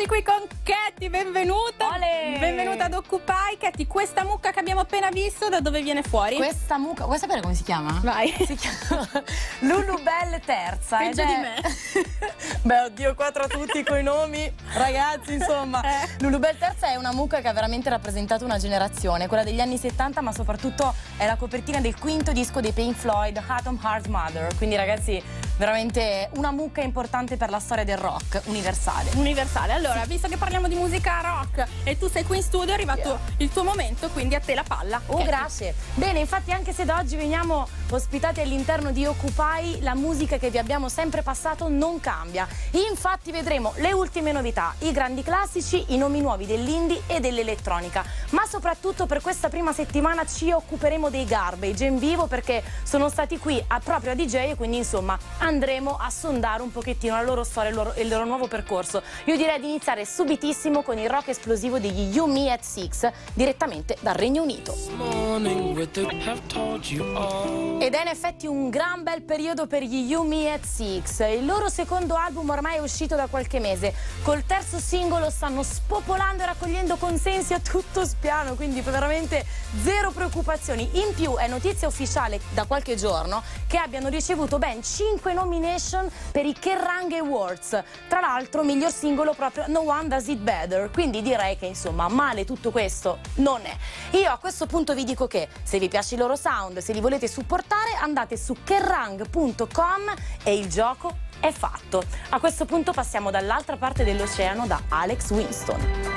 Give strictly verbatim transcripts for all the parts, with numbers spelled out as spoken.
Eccoci qui con Katy, benvenuta. Olè. Benvenuta ad Occupy. Katy, questa mucca che abbiamo appena visto, da dove viene fuori? Questa mucca, vuoi sapere come si chiama? Vai. Si chiama Lulubelle terza. Peggio ed è... di me. Beh, oddio, qua tra tutti coi nomi, ragazzi, insomma. Eh. Lulubelle terza è una mucca che ha veramente rappresentato una generazione, quella degli anni settanta, ma soprattutto è la copertina del quinto disco dei Pink Floyd, Atom Heart Mother. Quindi, ragazzi, veramente una mucca importante per la storia del rock universale. Universale. Allora, visto che parliamo di musica rock e tu sei qui in studio, è arrivato yeah. il tuo momento, quindi a te la palla. Oh, Katy. Grazie. Bene, infatti anche se da oggi veniamo ospitati all'interno di Occupy, la musica che vi abbiamo sempre passato non cambia. Infatti vedremo le ultime novità, i grandi classici, i nomi nuovi dell'indie e dell'elettronica. Ma soprattutto per questa prima settimana ci occuperemo dei Garbage in vivo, perché sono stati qui a, proprio a D J, e quindi insomma andremo a sondare un pochettino la loro storia e il loro, il loro nuovo percorso. Io direi di iniziare subitissimo con il rock esplosivo degli You Me at Six, direttamente dal Regno Unito. Ed è in effetti un gran bel periodo per gli You Me at Six. Il loro secondo album ormai è uscito da qualche mese. Col terzo singolo stanno spopolando e raccogliendo consensi a tutto spiano, quindi veramente zero preoccupazioni. In più è notizia ufficiale da qualche giorno che abbiano ricevuto ben cinque nomination per i Kerrang Awards. Tra l'altro miglior singolo proprio No One Does It Better, quindi direi che insomma male tutto questo non è. Io a questo punto vi dico che se vi piace il loro sound, se li volete supportare, andate su kerrang punto com e il gioco è fatto. A questo punto passiamo dall'altra parte dell'oceano da Alex Winston.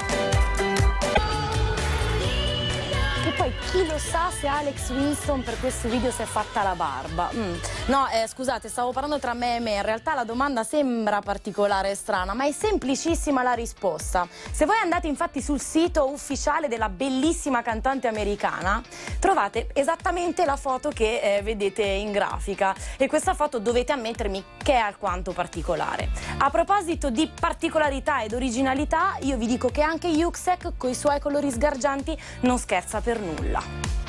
E poi chi lo sa se Alex Winston per questo video si è fatta la barba. Mm. No, eh, scusate, stavo parlando tra me e me. In realtà la domanda sembra particolare e strana, ma è semplicissima la risposta. Se voi andate infatti sul sito ufficiale della bellissima cantante americana, trovate esattamente la foto che eh, vedete in grafica. E questa foto dovete ammettermi che è alquanto particolare. A proposito di particolarità ed originalità, io vi dico che anche Yuxek, coi suoi colori sgargianti, non scherza per nulla.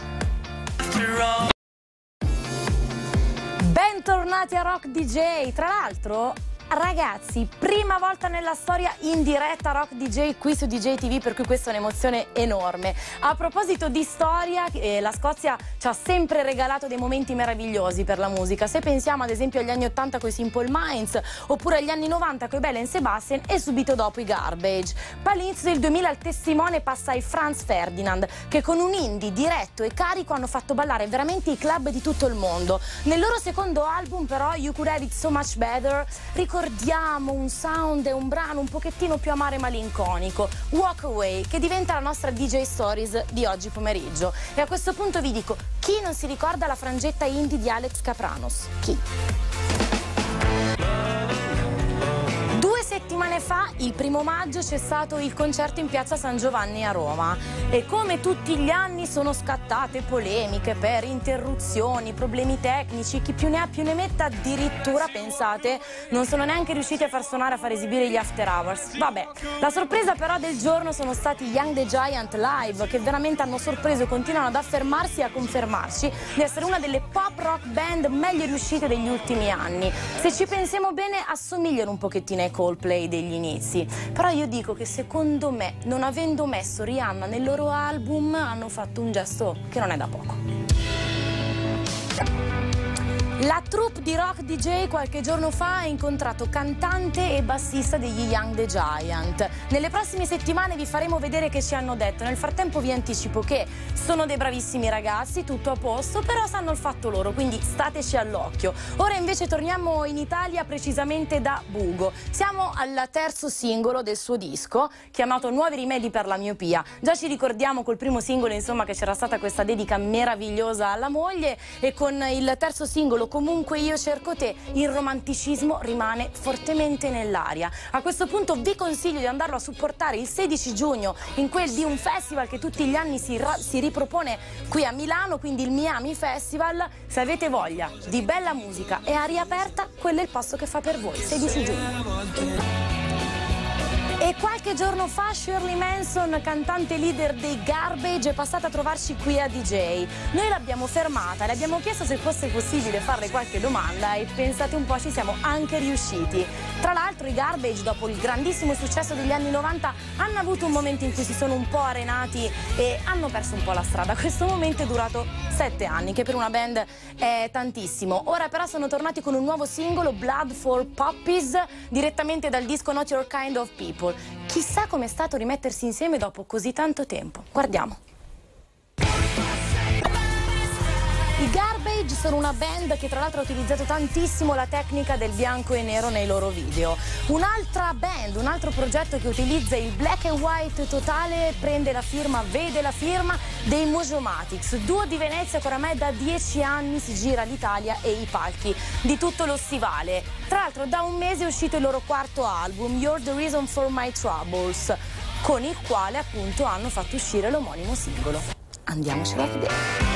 Bentornati a Rock D J. Tra l'altro, ragazzi, prima volta nella storia in diretta Rock D J qui su D J T V, per cui questa è un'emozione enorme. A proposito di storia, eh, la Scozia ci ha sempre regalato dei momenti meravigliosi per la musica. Se pensiamo ad esempio agli anni ottanta con i Simple Minds, oppure agli anni novanta con i Belle and Sebastian e subito dopo i Garbage. Poi all'inizio del duemila il testimone passa ai Franz Ferdinand, che con un indie diretto e carico hanno fatto ballare veramente i club di tutto il mondo. Nel loro secondo album però, You Could Have It So Much Better, ricordiamo un sound e un brano un pochettino più amaro e malinconico, Walk Away, che diventa la nostra D J Stories di oggi pomeriggio. E a questo punto vi dico, chi non si ricorda la frangetta indie di Alex Kapranos? Chi? Due settimane fa, il primo maggio, c'è stato il concerto in piazza San Giovanni a Roma e come tutti gli anni sono scattate polemiche per interruzioni, problemi tecnici, chi più ne ha più ne metta. Addirittura, pensate, non sono neanche riusciti a far suonare, a far esibire gli After Hours. Vabbè, la sorpresa però del giorno sono stati Young the Giant Live, che veramente hanno sorpreso e continuano ad affermarsi e a confermarci di essere una delle pop rock band meglio riuscite degli ultimi anni. Se ci pensiamo bene, assomigliano un pochettino ai Coldplay degli inizi, però io dico che secondo me, non avendo messo Rihanna nel loro album, hanno fatto un gesto che non è da poco. La troupe di Rock D J qualche giorno fa ha incontrato cantante e bassista degli Young the Giant. Nelle prossime settimane vi faremo vedere che ci hanno detto. Nel frattempo vi anticipo che sono dei bravissimi ragazzi, tutto a posto, però sanno il fatto loro, quindi stateci all'occhio. Ora invece torniamo in Italia, precisamente da Bugo. Siamo al terzo singolo del suo disco, chiamato Nuovi rimedi per la miopia. Già ci ricordiamo col primo singolo, insomma, che c'era stata questa dedica meravigliosa alla moglie, e con il terzo singolo Comunque io cerco te, il romanticismo rimane fortemente nell'aria. A questo punto vi consiglio di andarlo a supportare il sedici giugno in quel di un festival che tutti gli anni si, si ripropone qui a Milano, quindi il Miami Festival. Se avete voglia di bella musica e aria aperta, quello è il posto che fa per voi, sedici giugno. E qualche giorno fa Shirley Manson, cantante leader dei Garbage, è passata a trovarci qui a D J. Noi l'abbiamo fermata, le abbiamo chiesto se fosse possibile farle qualche domanda e pensate un po', ci siamo anche riusciti. Tra l'altro i Garbage, dopo il grandissimo successo degli anni novanta, hanno avuto un momento in cui si sono un po' arenati e hanno perso un po' la strada. Questo momento è durato sette anni, che per una band è tantissimo. Ora però sono tornati con un nuovo singolo, Blood for Puppies, direttamente dal disco Not Your Kind of People. Chissà com'è stato rimettersi insieme dopo così tanto tempo. Guardiamo. I Garbage sono una band che tra l'altro ha utilizzato tantissimo la tecnica del bianco e nero nei loro video. Un'altra band, un altro progetto che utilizza il black and white totale prende la firma, vede la firma dei Mojomatics, duo di Venezia che oramai da dieci anni si gira l'Italia e i palchi di tutto lo stivale. Tra l'altro da un mese è uscito il loro quarto album, You're the Reason for My Troubles, con il quale appunto hanno fatto uscire l'omonimo singolo. Andiamocelo a vedere.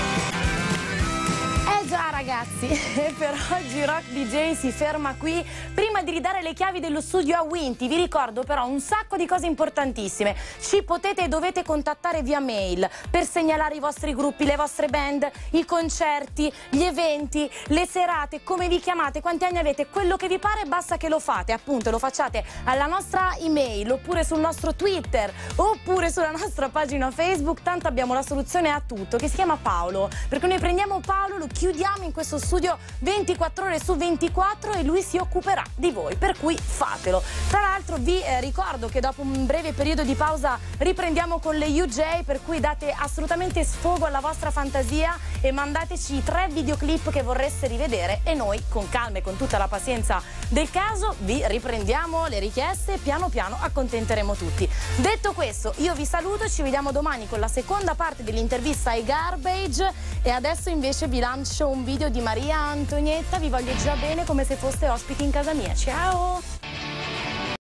Già ragazzi, per oggi Rock D J si ferma qui. Prima di ridare le chiavi dello studio a Winty vi ricordo però un sacco di cose importantissime. Ci potete e dovete contattare via mail per segnalare i vostri gruppi, le vostre band, i concerti, gli eventi, le serate, come vi chiamate, quanti anni avete, quello che vi pare, basta che lo fate, appunto lo facciate alla nostra email oppure sul nostro Twitter oppure sulla nostra pagina Facebook, tanto abbiamo la soluzione a tutto, che si chiama Paolo, perché noi prendiamo Paolo, lo chiudiamo in questo studio ventiquattro ore su ventiquattro e lui si occuperà di voi, per cui fatelo. Tra l'altro vi eh, ricordo che dopo un breve periodo di pausa riprendiamo con le U J, per cui date assolutamente sfogo alla vostra fantasia e mandateci i tre videoclip che vorreste rivedere e noi con calma e con tutta la pazienza del caso vi riprendiamo le richieste e piano piano accontenteremo tutti. Detto questo io vi saluto, ci vediamo domani con la seconda parte dell'intervista ai Garbage e adesso invece vi lancio un video di Maria Antonietta, vi voglio già bene come se foste ospiti in casa mia. Ciao!